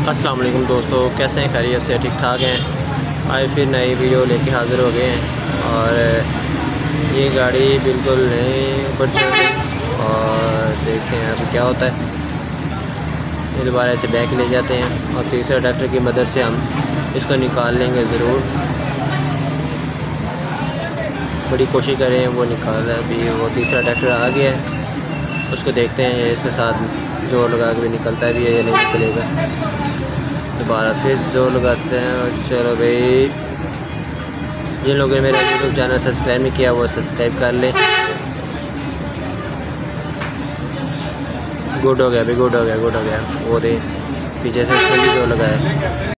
अस्सलाम वालेकुम दोस्तों, कैसे हैं? खैरियत से ठीक ठाक हैं। आज फिर नई वीडियो लेके हाज़िर हो गए हैं और ये गाड़ी बिल्कुल नई ऊपर चल रही और देखते हैं अभी क्या होता है। ये दोबारा ऐसे बैक ले जाते हैं और तीसरा ट्रैक्टर की मदद से हम इसको निकाल लेंगे ज़रूर। बड़ी कोशिश करें वो निकाल रहा है। अभी वो तीसरा ट्रैक्टर आ गया है, उसको देखते हैं इसके साथ जोर लगा के भी निकलता है भी है या नहीं निकलेगा। दोबारा फिर जोर लगाते हैं और चलो भाई, जिन लोगों ने मेरा यूट्यूब चैनल सब्सक्राइब नहीं किया वो सब्सक्राइब कर लें। गुड हो गया भाई, गुड हो गया, गुड हो गया। वो दे पीछे से जोर लगाया।